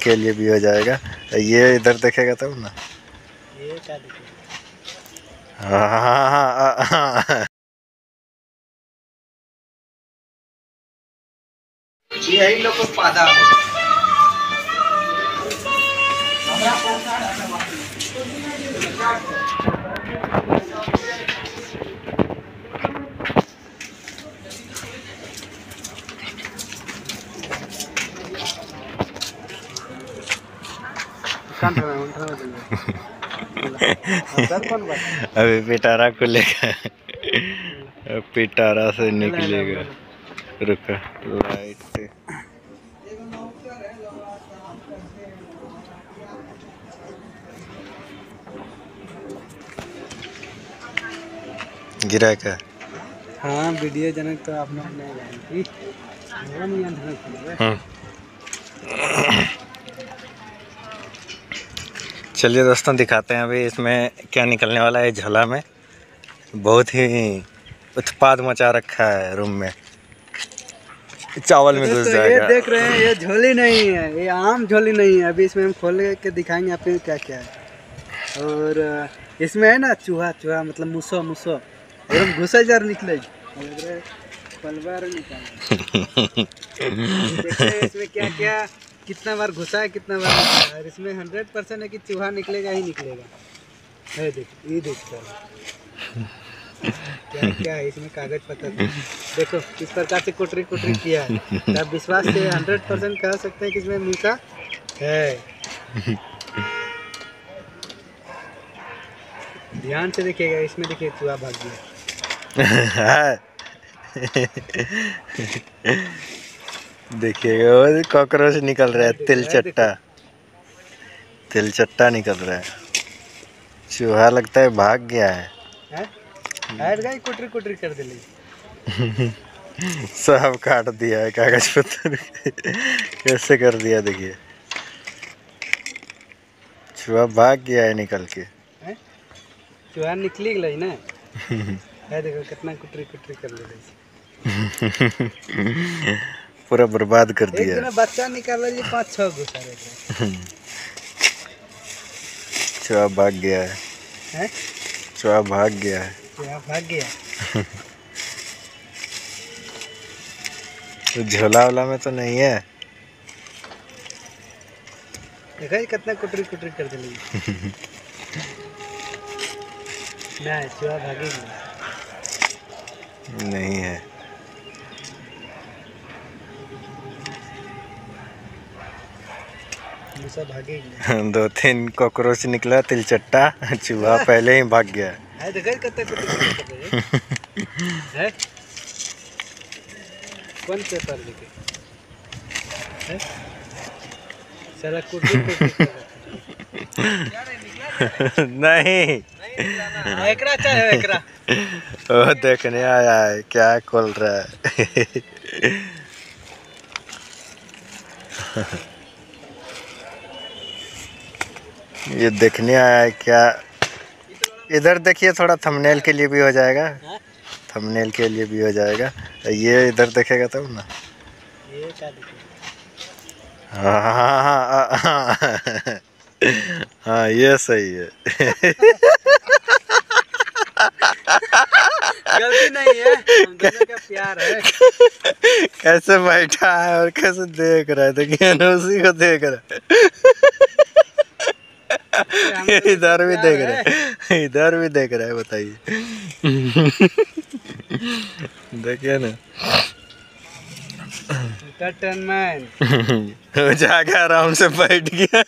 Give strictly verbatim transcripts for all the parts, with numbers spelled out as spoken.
के लिए भी हो जाएगा। ये इधर देखेगा तब ना। ये क्या देखेगा? हाँ हाँ हाँ हाँ। यही लोग को पादा अभी पिटारा को लेकर पिटारा से निकलेगा। रुका लाइट गिरा क्या? हाँ वीडियो जनक तो आपने अपने चलिए दोस्तों दिखाते हैं अभी इसमें क्या निकलने वाला है। झोला में बहुत ही उत्पाद मचा रखा है रूम में। चावल में घुस जाएगा। ये देख रहे हैं, ये झोली नहीं है, ये आम झोली नहीं है। अभी इसमें हम खोल के दिखाएंगे आपको क्या क्या है। और इसमें है ना चूहा चूहा मतलब मुसो मुसो एकदम घुसा जार निकले पलवार निकाल। इसमें क्या क्या कितना बार घुसा है कितना बार घुसा है। और इसमें हंड्रेड परसेंट है कि चूहा निकलेगा ही निकलेगा। है देख ये देखता है क्या क्या है इसमें कागज पत्र देखो किस प्रकार से कुटरी कुटरी किया है। आप विश्वास से हंड्रेड परसेंट कह सकते हैं कि इसमें मूसा है। ध्यान से देखिएगा, इसमें देखिए चूहा भाग गया। देखिएगा वो कॉकरोच निकल रहा है। तिलचट्टा तिलचट्टा निकल रहा है। चूहा लगता है भाग गया है। है कुटरी कुटरी कर दिली। सब काट दिया है कागज पत्तर। कैसे कर दिया देखिए। चूहा भाग गया है निकल के। चूहा निकली गई ना। है देखो कितना कुटरी कुटरी कर दिया। पूरा बर्बाद कर दिया। एक दिन बच्चा निकाल ली पाँच छह घुसा। चूहा भाग गया है, है? चूहा भाग गया है। चूहा भाग गया। तो झोला वाला में तो नहीं है। देखा कितना कुटरी कुटरी कर दिली। नहीं चूहा भागेगी नहीं है। मूसा भागेगी। दो तीन कॉकरोच निकला तिलचट्टा। चूहा पहले ही भाग गया है। देखा कितना कुटरी कर रही है। कौन पेपर लेके है? सारा कुटरी कुटरी नहीं एकरा चाहे एकरा। वो देखने आया है क्या खोल रहा है। ये देखने आया है क्या। इधर देखिए थोड़ा थंबनेल के लिए भी हो जाएगा। थंबनेल के लिए भी हो जाएगा। ये इधर देखेगा तब ना। ये क्या देखेगा? हाँ हाँ हाँ हाँ हाँ ये सही है। गलती नहीं है, हम दोनों का प्यार है। कैसे बैठा है और कैसे देख रहा है। देखिए ना उसी को देख रहा है। इधर भी देख रहा है, इधर भी देख रहा है। बताइए। देखिए ना एंटरटेनमेंट। जाके आराम से बैठ गया।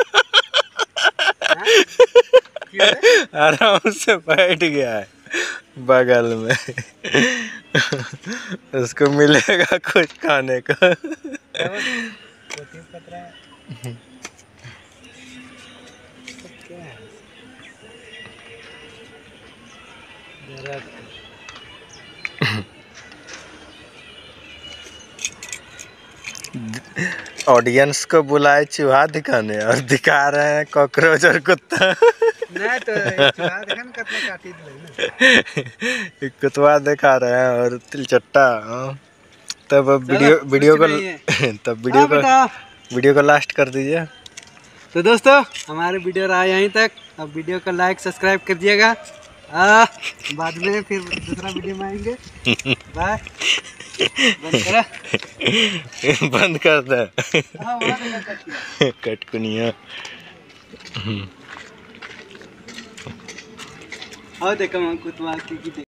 आराम से बैठ गया है बगल में। उसको मिलेगा कुछ खाने को। ऑडियंस को बुलाए चूहा दिखाने और दिखा रहे हैं कॉकरोच और कुत्ता। नहीं तो चूहा देखा ना कितना काटी दिले। कुतवा दिखा रहे हैं और तिलचट्टा। तब वीडियो वीडियो को तब वीडियो को वीडियो को लास्ट कर दीजिए। तो दोस्तों हमारे वीडियो रहा यहीं तक। अब वीडियो को लाइक सब्सक्राइब कर दिएगा। आ, बाद में फिर दूसरा वीडियो में आएंगे। बाय। बंद करा। बंद कर दे। हाँ, वहाँ पे कट किया। कट कुनिया। और देखो हम कुतवा की